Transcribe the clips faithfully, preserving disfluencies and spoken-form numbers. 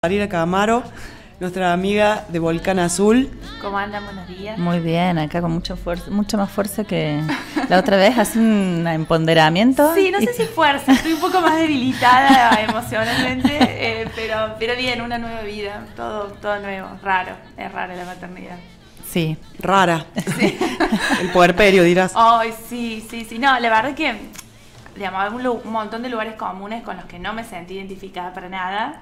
Marina Camaro, nuestra amiga de Volcán Azul. ¿Cómo andan? Buenos días. Muy bien, acá con mucha fuerza, mucha más fuerza que la otra vez. Hace un empoderamiento. Sí, no sé si fuerza, estoy un poco más debilitada emocionalmente, eh, pero, pero bien, una nueva vida, todo, todo nuevo, raro, es rara la maternidad. Sí. Rara. Sí. El puerperio, dirás. Ay, sí, sí, sí. No, la verdad es que, digamos, hay un, un montón de lugares comunes con los que no me sentí identificada para nada.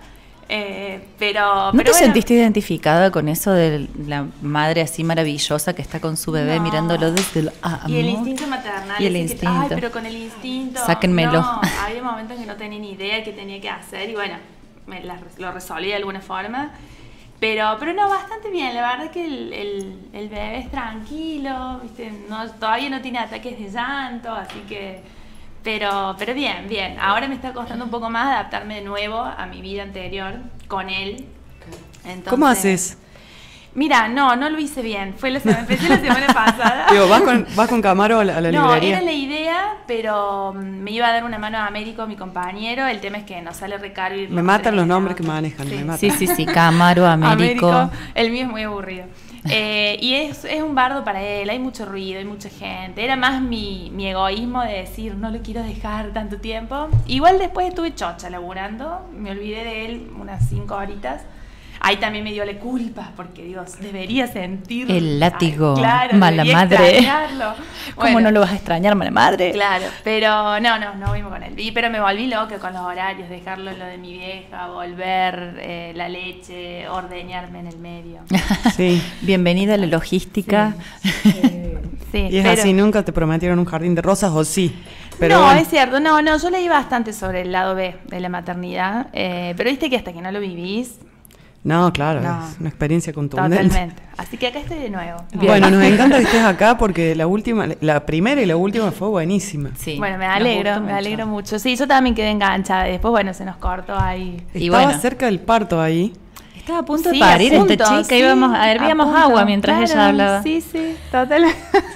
Eh, pero, ¿No pero te bueno, sentiste identificada con eso de la madre así maravillosa que está con su bebé no. mirándolo desde el amor? Y el instinto maternal. Y el ese que, instinto. ay, pero con el instinto. Sáquenmelo. No, había momentos que no tenía ni idea qué tenía que hacer y bueno, me la, lo resolví de alguna forma. Pero, pero no, bastante bien. La verdad es que el, el, el bebé es tranquilo, ¿viste? No, todavía no tiene ataques de llanto, así que... Pero, pero bien, bien. Ahora me está costando un poco más adaptarme de nuevo a mi vida anterior con él. Entonces, ¿cómo haces? Mira, no, no lo hice bien. Fue la semana, empecé la semana pasada. Digo, ¿vas con, vas con Camaro a la, a la No, librería? era la idea, pero me iba a dar una mano a Américo, mi compañero. El tema es que no sale recaro. Me matan los nombres que manejan, Sí. me matan. Sí, sí, sí, Camaro, Américo. Américo, el mío es muy aburrido. Eh, y es, es un bardo para él, hay mucho ruido, hay mucha gente. Era más mi, mi egoísmo de decir, no lo quiero dejar tanto tiempo. Igual después estuve chocha laburando, me olvidé de él unas cinco horitas. Ahí también me dio la culpa, porque Dios, debería sentir... El látigo, Ay, claro, mala debería madre. extrañarlo. ¿Cómo Bueno, no lo vas a extrañar, mala madre? Claro, pero no, no, no vimos con él. Y, pero me volví loca con los horarios, dejarlo en lo de mi vieja, volver, eh, la leche, ordeñarme en el medio. Sí. Bienvenida a la logística. Sí, sí, Y es pero- así, nunca te prometieron un jardín de rosas, o sí. Pero no, bueno. es cierto, no, no, yo leí bastante sobre el lado B de la maternidad, eh, pero viste que hasta que no lo vivís, No, claro, No. es una experiencia contundente. totalmente. Así que acá estoy de nuevo. Bien. Bueno, nos encanta que estés acá porque la última, la primera y la última fue buenísima. Sí, Bueno, me nos alegro, gustó me mucho. alegro mucho. Sí, yo también quedé enganchada. Después, bueno, se nos cortó ahí. Y Estaba bueno. cerca del parto ahí. Estaba a punto Sí, de parir a esta punto, chica, sí, íbamos, a hervíamos punto, agua mientras claro, ella hablaba. Sí, sí, total.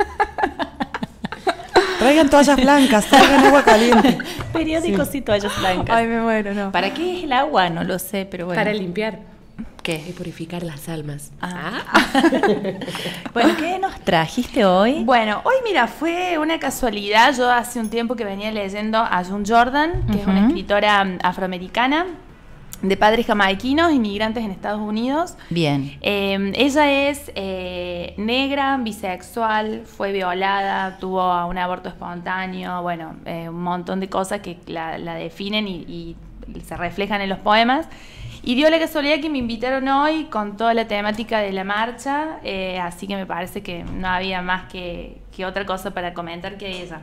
Traigan toallas blancas, traigan agua caliente. Periódicos y toallas blancas. Ay, me muero, no. ¿Para qué es el agua? No lo sé, pero bueno. Para limpiar y ¿Qué? purificar las almas. Ah. Bueno, ¿qué nos trajiste hoy? Bueno, hoy mira, fue una casualidad. Yo hace un tiempo que venía leyendo a June Jordan, que es una Ujú. escritora mm, afroamericana de padres jamaiquinos, inmigrantes en Estados Unidos. Bien. Eh, ella es eh, negra, bisexual, fue violada, tuvo un aborto espontáneo, bueno, eh, un montón de cosas que la, la definen y, y se reflejan en los poemas. Y dio la casualidad que me invitaron hoy con toda la temática de la marcha, eh, así que me parece que no había más que, que otra cosa para comentar que ella.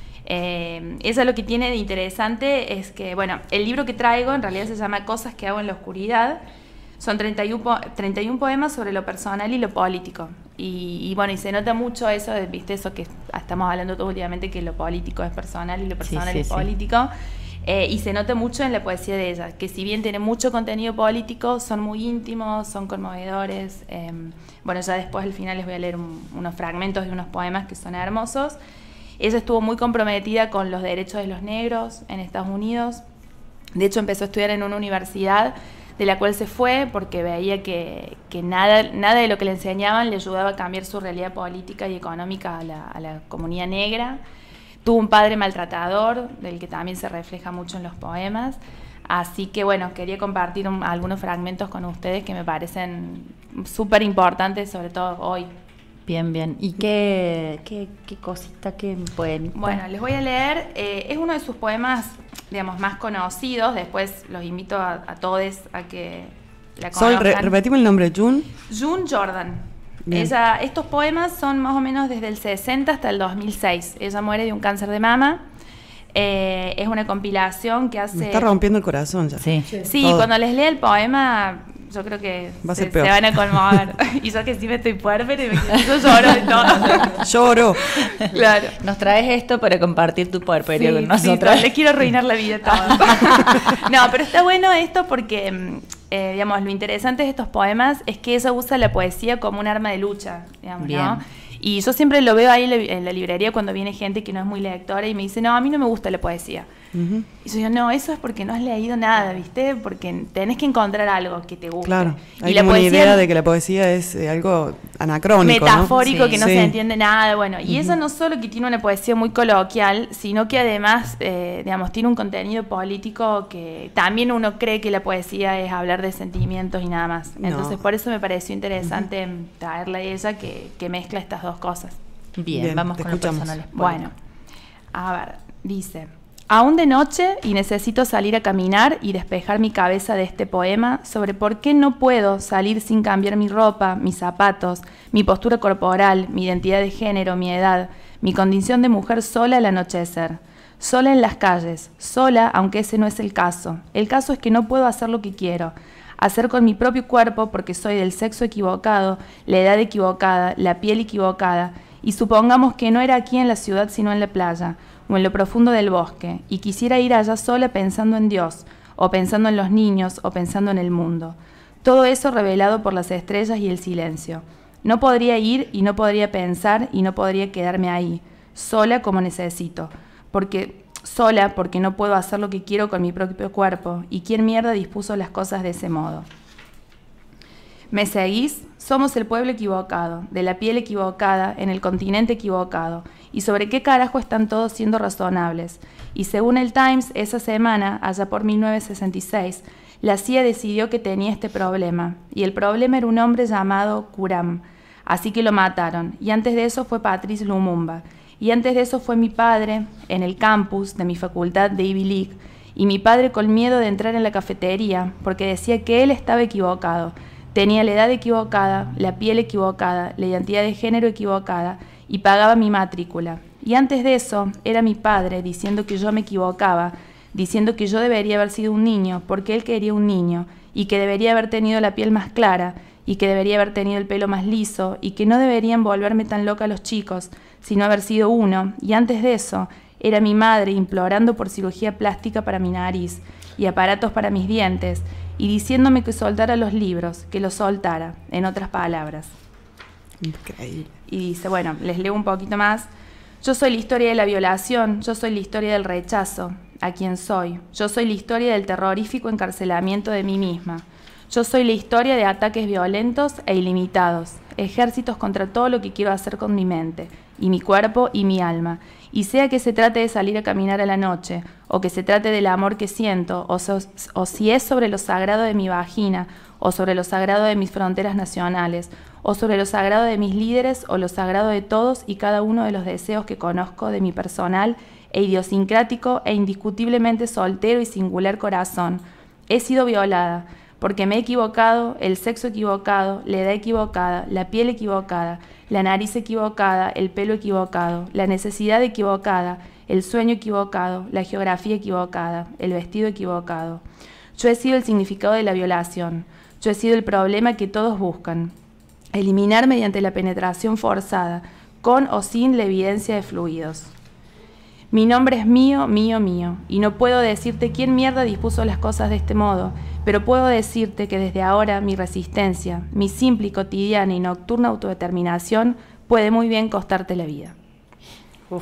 Eh, ella lo que tiene de interesante es que, bueno, el libro que traigo en realidad se llama Cosas que hago en la oscuridad. Son treinta y uno, po- treinta y uno poemas sobre lo personal y lo político. Y, y bueno, y se nota mucho eso, de, viste, eso que estamos hablando todo últimamente, que lo político es personal y lo personal sí, es sí. político. Eh, y se nota mucho en la poesía de ella, que si bien tiene mucho contenido político, son muy íntimos, son conmovedores. Eh, bueno, ya después al final les voy a leer un- unos fragmentos de unos poemas que son hermosos. Ella estuvo muy comprometida con los derechos de los negros en Estados Unidos. De hecho, empezó a estudiar en una universidad de la cual se fue porque veía que, que nada, nada de lo que le enseñaban le ayudaba a cambiar su realidad política y económica a la, a la comunidad negra. Tuvo un padre maltratador, del que también se refleja mucho en los poemas. Así que bueno, quería compartir un- algunos fragmentos con ustedes que me parecen súper importantes, sobre todo hoy. Bien, bien. ¿Y qué, qué, qué cosita, qué pueden? Bueno, les voy a leer, eh, es uno de sus poemas, digamos, más conocidos. Después los invito a, a todos a que la Sol, conozcan. re- repetimos el nombre, June. June Jordan. Bien. Ella, estos poemas son más o menos desde el sesenta hasta el dos mil seis. Ella muere de un cáncer de mama. Eh, es una compilación que hace... Me está rompiendo el corazón ya. Sí. Sí, Todo. cuando les lea el poema, yo creo que Va a se, ser peor. se van a conmover. Y yo que sí me estoy puérpera y me yo lloro de todo. Lloro. Claro. Nos traes esto para compartir tu puerperio con Sí, nosotras. sí, le quiero arruinar la vida a todos. No, pero está bueno esto porque, mm, eh, digamos, lo interesante de estos poemas es que ella usa la poesía como un arma de lucha, digamos, Bien. ¿no? Y yo siempre lo veo ahí en la, en la librería cuando viene gente que no es muy lectora y me dice, no, a mí no me gusta la poesía. Ujú. Y yo digo, no, eso es porque no has leído nada, ¿viste? Porque tenés que encontrar algo que te guste. Claro, hay y la como una poesía idea de que la poesía es eh, algo anacrónico, metafórico, ¿no? que no Sí. se entiende nada, bueno, y eso no solo que tiene una poesía muy coloquial, sino que además, eh, digamos, tiene un contenido político que también uno cree que la poesía es hablar de sentimientos y nada más. No. Entonces, por eso me pareció interesante uh-huh. traerla a ella que, que mezcla estas dos cosas. Bien, Bien, vamos te con los escuchamos. personales. Bueno, a ver, dice: aún de noche y necesito salir a caminar y despejar mi cabeza de este poema sobre por qué no puedo salir sin cambiar mi ropa, mis zapatos, mi postura corporal, mi identidad de género, mi edad, mi condición de mujer sola al anochecer, sola en las calles, sola aunque ese no es el caso. El caso es que no puedo hacer lo que quiero, hacer con mi propio cuerpo porque soy del sexo equivocado, la edad equivocada, la piel equivocada, y supongamos que no era aquí en la ciudad sino en la playa, o en lo profundo del bosque, y quisiera ir allá sola pensando en Dios, o pensando en los niños, o pensando en el mundo. Todo eso revelado por las estrellas y el silencio. No podría ir y no podría pensar y no podría quedarme ahí, sola como necesito, porque sola porque no puedo hacer lo que quiero con mi propio cuerpo, y quién mierda dispuso las cosas de ese modo. ¿Me seguís? Somos el pueblo equivocado, de la piel equivocada, en el continente equivocado. ¿Y sobre qué carajo están todos siendo razonables? Y según el Times, esa semana, allá por mil novecientos sesenta y seis, la C I A decidió que tenía este problema. Y el problema era un hombre llamado Kuram. Así que lo mataron. Y antes de eso fue Patrice Lumumba. Y antes de eso fue mi padre, en el campus de mi facultad de Ivy League. Y mi padre con miedo de entrar en la cafetería, porque decía que él estaba equivocado. Tenía la edad equivocada, la piel equivocada, la identidad de género equivocada y pagaba mi matrícula. Y antes de eso era mi padre diciendo que yo me equivocaba, diciendo que yo debería haber sido un niño porque él quería un niño y que debería haber tenido la piel más clara y que debería haber tenido el pelo más liso y que no deberían volverme tan loca los chicos, sino haber sido uno. Y antes de eso era mi madre implorando por cirugía plástica para mi nariz y aparatos para mis dientes, y diciéndome que soltara los libros, que los soltara, en otras palabras. Increíble. Y dice, bueno, les leo un poquito más. Yo soy la historia de la violación, yo soy la historia del rechazo, a quien soy. Yo soy la historia del terrorífico encarcelamiento de mí misma. Yo soy la historia de ataques violentos e ilimitados, ejércitos contra todo lo que quiero hacer con mi mente, y mi cuerpo y mi alma. Y sea que se trate de salir a caminar a la noche, o que se trate del amor que siento, o, so, o si es sobre lo sagrado de mi vagina, o sobre lo sagrado de mis fronteras nacionales, o sobre lo sagrado de mis líderes, o lo sagrado de todos y cada uno de los deseos que conozco de mi personal e idiosincrático e indiscutiblemente soltero y singular corazón. He sido violada, porque me he equivocado, el sexo equivocado, la edad equivocada, la piel equivocada, la nariz equivocada, el pelo equivocado, la necesidad equivocada, el sueño equivocado, la geografía equivocada, el vestido equivocado. Yo he sido el significado de la violación. Yo he sido el problema que todos buscan. Eliminar mediante la penetración forzada, con o sin la evidencia de fluidos. Mi nombre es mío, mío, mío, y no puedo decirte quién mierda dispuso las cosas de este modo, pero puedo decirte que desde ahora mi resistencia, mi simple y cotidiana y nocturna autodeterminación puede muy bien costarte la vida. Uf.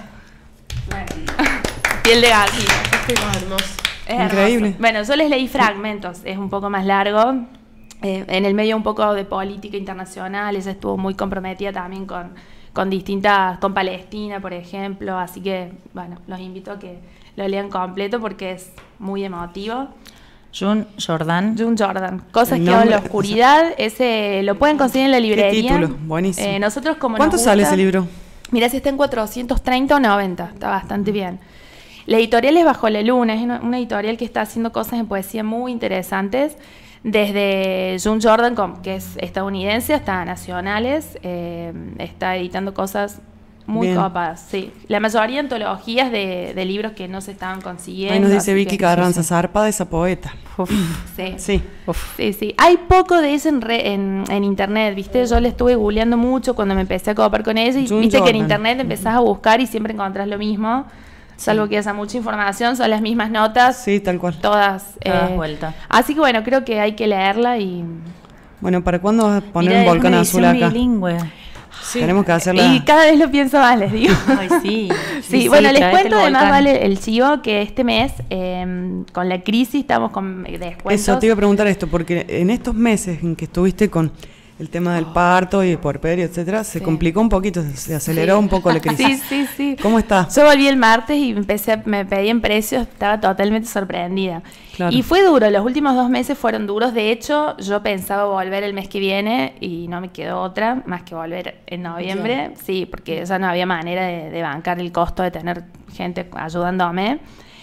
Bueno. Piel de gallina. Es hermoso. Es Increíble. hermoso. Bueno, yo les leí fragmentos, es un poco más largo. Eh, en el medio un poco de política internacional, ella estuvo muy comprometida también con, con distintas, con Palestina, por ejemplo, así que, bueno, los invito a que lo lean completo porque es muy emotivo. June Jordan. June Jordan, Cosas El que van en la nombre, oscuridad, ese lo pueden conseguir en la librería. Qué título, buenísimo. Eh, nosotros como ¿Cuánto nos sale gusta- ese libro? Mirá si está en cuatrocientos treinta o noventa, está bastante bien. La editorial es Bajo la Luna, es una, una editorial que está haciendo cosas en poesía muy interesantes, desde June Jordan, com- que es estadounidense, hasta nacionales, eh, está editando cosas muy Bien. copadas, sí. La mayoría antologías de, de libros que no se estaban consiguiendo. Ahí nos dice así Vicky que- Carranza, zarpada esa poeta. Sí. Sí. Sí, sí. Hay poco de eso en, re- en, en internet, ¿viste? Yo le estuve googleando mucho cuando me empecé a copar con ella y June viste que en Jordan. internet empezás a buscar y siempre encontrás lo mismo, salvo que haya mucha información, son las mismas notas, Sí, tal cual. todas. Todas eh, vueltas. Así que bueno, creo que hay que leerla y... Bueno, ¿para cuándo vas a poner Mirá, un es volcán una azul edición acá? bilingüe. Sí. Tenemos que hacerla. Y cada vez lo pienso más, les digo. Ay, sí. Sí, sí, bueno, sí, les cuento además, volcán. Vale, el chivo, que este mes, eh, con la crisis, estamos con descuentos. Eso, te iba a preguntar esto, porque en estos meses en que estuviste con el tema del parto y el puerperio, etcétera, se sí. complicó un poquito, se aceleró sí. un poco la crisis. Sí, sí, sí. ¿Cómo está? Yo volví el martes y empecé, a, me pedí en precios, estaba totalmente sorprendida. Claro. Y fue duro, los últimos dos meses fueron duros. De hecho, yo pensaba volver el mes que viene y no me quedó otra más que volver en noviembre. Sí, sí porque ya no había manera de, de bancar el costo de tener gente ayudándome.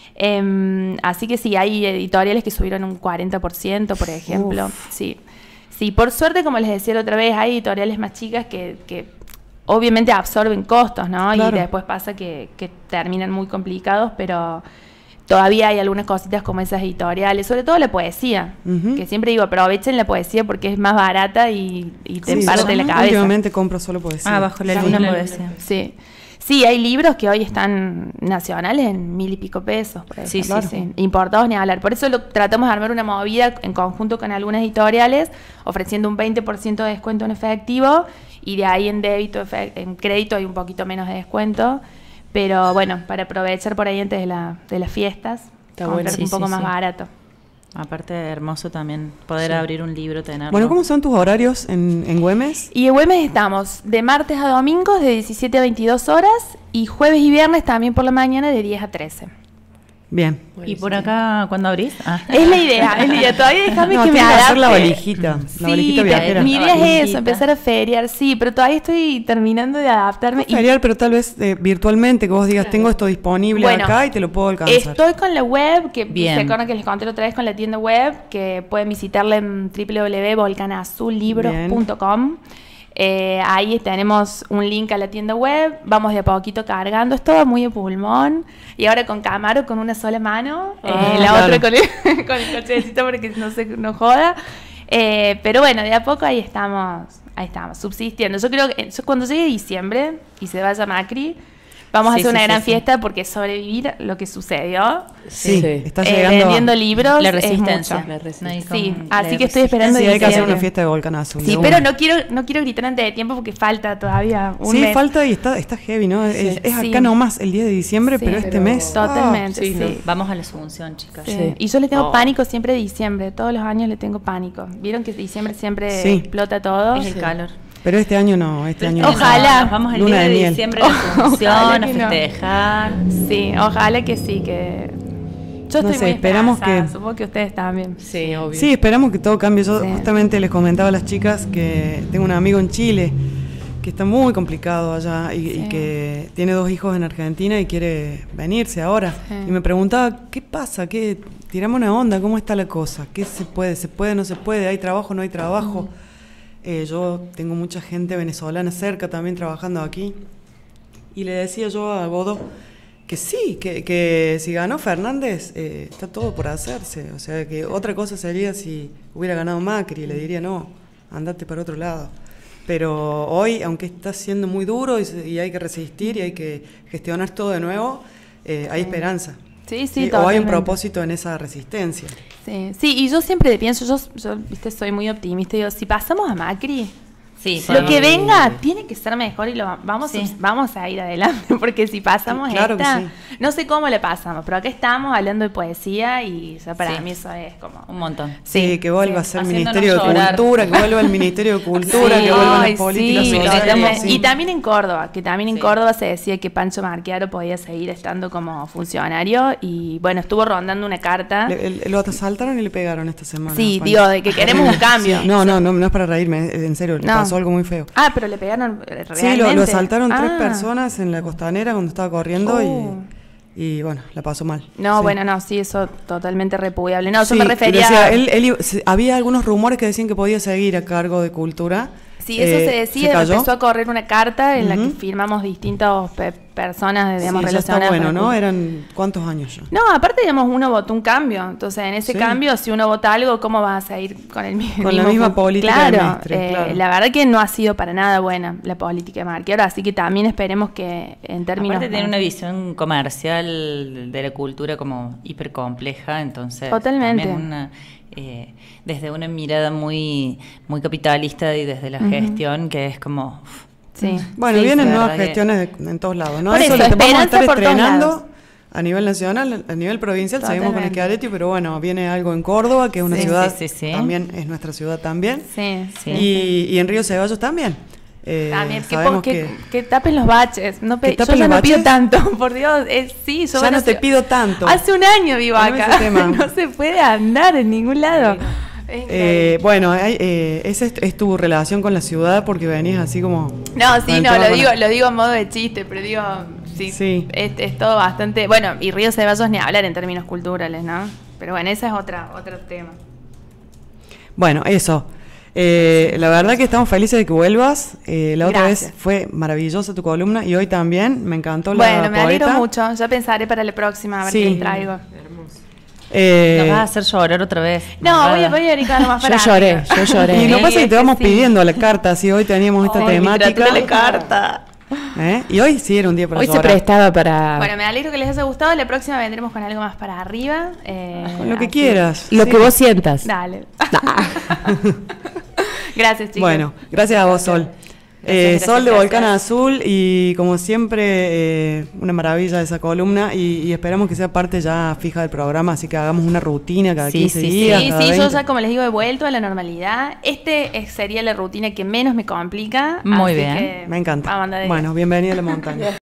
Eh, así que sí, hay editoriales que subieron un cuarenta por ciento, por ejemplo. Uf. Sí. Sí, por suerte, como les decía la otra vez, hay editoriales más chicas que, que obviamente absorben costos, ¿no? Claro. Y después pasa que, que terminan muy complicados, pero todavía hay algunas cositas como esas editoriales, sobre todo la poesía, uh-huh. que siempre digo, aprovechen la poesía porque es más barata y, y te sí, parte la cabeza. Últimamente compro solo poesía. Ah, bajo la luna poesía. Sí. Sí, hay libros que hoy están nacionales en mil y pico pesos, por sí, ejemplo, sí, sí. importados ni hablar. Por eso lo, tratamos de armar una movida en conjunto con algunas editoriales, ofreciendo un veinte por ciento de descuento en efectivo y de ahí en débito, en crédito hay un poquito menos de descuento. Pero bueno, para aprovechar por ahí antes de, la, de las fiestas, está bueno, sí, un poco sí, más sí. barato. Aparte hermoso también poder sí. abrir un libro, tenerlo. Bueno, ¿cómo son tus horarios en, en Güemes? Y en Güemes estamos de martes a domingos de diecisiete a veintidós horas y jueves y viernes también por la mañana de diez a trece. Bien. ¿Y por acá cuándo abrís? Ah. Es la idea, es la idea. Todavía déjame no, que me adapte. hacer la valijita, sí, la valijita viajera. Mi idea es eso, empezar a feriar, sí, pero todavía estoy terminando de adaptarme. No, feriar, y, pero tal vez eh, virtualmente, que vos digas, tengo esto disponible bueno, acá y te lo puedo alcanzar. Estoy con la web, que se acuerdan que les conté otra vez con la tienda web, que pueden visitarla en doble u doble u doble u punto volcanazul libros punto com. Eh, ahí tenemos un link a la tienda web, vamos de a poquito cargando, es todo muy de pulmón y ahora con Camaro con una sola mano, eh, ah, la claro. otra con el, con el cochecito porque no se no joda, eh, pero bueno, de a poco ahí estamos, ahí estamos, subsistiendo. Yo creo que yo, cuando llegue diciembre y se vaya Macri, vamos sí, a hacer una sí, gran sí, fiesta sí. porque sobrevivir lo que sucedió, sí, sí. Está eh, llegando vendiendo libros, la resistencia, es la resistencia. Sí, así que estoy esperando. Sí, hay que hacer una fiesta de volcanazo. Sí, pero no quiero, no quiero gritar antes de tiempo porque falta todavía un sí, mes. falta y está, está heavy, ¿no? Sí. Es, es acá sí. nomás el diez de diciembre, sí, pero este pero... mes. Totalmente, ah, sí, sí. No. Vamos a la Asunción, chicas. Sí. Sí. Y yo le tengo oh. pánico siempre de diciembre, todos los años le tengo pánico. Vieron que diciembre siempre sí. explota todo. Es el calor. Pero este año no, este año ojalá. No, nos vamos el Luna día de, de diciembre a la Asunción, a festejar. No. Sí, ojalá que sí, que yo no estoy sé, muy esperamos que supongo que ustedes también. Sí, obvio. Sí, esperamos que todo cambie. Yo sí. justamente les comentaba a las chicas que tengo un amigo en Chile que está muy complicado allá y, sí. y que tiene dos hijos en Argentina y quiere venirse ahora. Sí. Y me preguntaba, ¿qué pasa? ¿Qué tiramos una onda? ¿Cómo está la cosa? ¿Qué se puede? ¿Se puede? ¿No se puede? ¿Hay trabajo? ¿No hay trabajo? Mm. Eh, yo tengo mucha gente venezolana cerca también trabajando aquí y le decía yo a Godo que sí, que, que si ganó Fernández eh, está todo por hacerse, o sea que otra cosa sería si hubiera ganado Macri, le diría no, andate para otro lado, pero hoy aunque está siendo muy duro y, y hay que resistir y hay que gestionar todo de nuevo, eh, hay esperanza. Sí, sí, sí o hay un propósito en esa resistencia. Sí, sí, y yo siempre pienso, yo, yo viste, soy muy optimista, digo, si pasamos a Macri, sí, lo sí. que venga tiene que ser mejor y lo vamos, sí. a, vamos a ir adelante, porque si pasamos sí, claro esta, sí. no sé cómo le pasamos, pero acá estamos hablando de poesía y ya para sí. mí eso es como un montón. Sí, sí que vuelva sí. a ser Ministerio de llorar. Cultura, que vuelva el Ministerio de Cultura, sí. que vuelvan las políticas. Sí, sí. Sí. Y también en Córdoba, que también en sí. Córdoba se decía que Pancho Marchiaro podía seguir estando como funcionario y bueno, estuvo rondando una carta. Le, le, lo asaltaron y le pegaron esta semana. Sí, digo, de que queremos un cambio. Sí. No, no, no, no es para reírme, en serio, le no. pasó algo muy feo. Ah, pero le pegaron realmente. Sí, lo, lo asaltaron ah. tres personas en la costanera cuando estaba corriendo oh. y, y bueno, la pasó mal. No, sí. bueno, no, sí, eso totalmente repudiable. No, sí, yo me refería decía, él, él, había algunos rumores que decían que podía seguir a cargo de Cultura. Sí, eso eh, se decía, se empezó a correr una carta en uh-huh. la que firmamos distintas pe personas, digamos, sí, relacionadas. Está bueno, ¿no? Eran ¿cuántos años ya? No, aparte, digamos, uno votó un cambio. Entonces, en ese sí. cambio, si uno vota algo, ¿cómo vas a seguir con el mismo? Con la misma política claro, de Mestre, eh, claro. La verdad que no ha sido para nada buena la política de Marchiaro, así que también esperemos que en términos... Aparte tiene una visión comercial de la cultura como hiper compleja, entonces... Totalmente. Una, eh, desde una mirada muy, muy capitalista y desde la uh-huh. gestión, que es como... Uf, Sí. Bueno, Sí, vienen sí, nuevas verdad que- gestiones de- en todos lados, ¿no? Por eso, les vamos a esperanza estar por todos lados. estrenando a nivel nacional, a nivel provincial, seguimos con Totalmente. Schiaretti, pero bueno, viene algo en Córdoba, que es una Sí, ciudad, sí, sí, sí. también es nuestra ciudad también, Sí, Sí. y, y en Río Ceballos también. Eh, También, que, sabemos po- que, que, que tapen los baches. No pe- ¿Que tapen yo ya los no pido baches? tanto, por Dios. eh, sí, yo ya bueno, no te hace- pido tanto. Hace un año vivo Poneme acá. ese tema. No se puede andar en ningún lado. Es Eh, increíble. bueno, hay, eh, esa es, es tu relación con la ciudad porque venís así como... No, con sí, el no, tema lo con digo, la- lo digo a modo de chiste, pero digo, sí, Sí. Es, es todo bastante, bueno, y Río Ceballos ni hablar en términos culturales, ¿no? Pero bueno, ese es otra, otro tema. Bueno, eso. Eh, la verdad que estamos felices de que vuelvas. Eh, la otra Gracias. vez fue maravillosa tu columna y hoy también me encantó la Bueno, me alegro poeta. mucho, ya pensaré para la próxima, a ver Sí. qué les traigo. Eh, Nos vas a hacer llorar otra vez. No, voy a, Malvada. voy a dedicar más Yo para lloré, arriba. yo lloré. y lo que pasa es que te vamos Sí. pidiendo la carta, si hoy teníamos esta Ay, temática. literatura de carta. ¿Eh? Y hoy sí era un día para Hoy se llorar. prestaba para Bueno, me alegro que les haya gustado. La próxima vendremos con algo más para arriba. eh, Con lo que así- quieras. lo sí. que vos sientas. Dale. Gracias, chicos. Bueno, gracias a vos, Sol. Eh, Gracias, Sol de gracias, Volcán gracias. Azul y como siempre eh, una maravilla esa columna y, y esperamos que sea parte ya fija del programa, así que hagamos una rutina cada Sí, quince sí, sí. días. Sí, cada sí, yo veinte. ya como les digo he vuelto a la normalidad. Este es- sería la rutina que menos me complica. Muy así bien. que Me encanta. vamos a andar de- Bueno, bienvenida a la montaña.